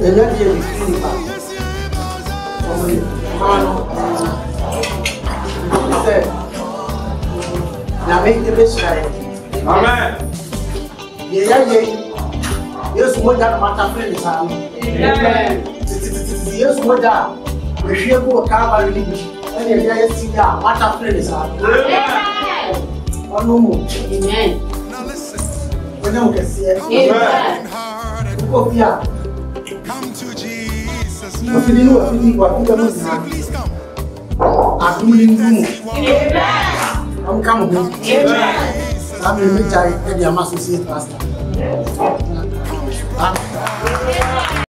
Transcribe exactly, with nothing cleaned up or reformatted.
The next year we feel it back. He said, now make the best right. Amen. Yeah, yeah. Yes, what that matter friend is happening. Amen. Yes, what that we share go Calvary. And the guy see that matter friend is happening. Amen. One more. Amen. Now listen. When you can see it. Amen. Go here. Come to Jesus. Now. If you know what you need, what you don't know. I'm doing you. Amen. I'm coming home. Amen. I'm going to meet you at the Associate Pastor.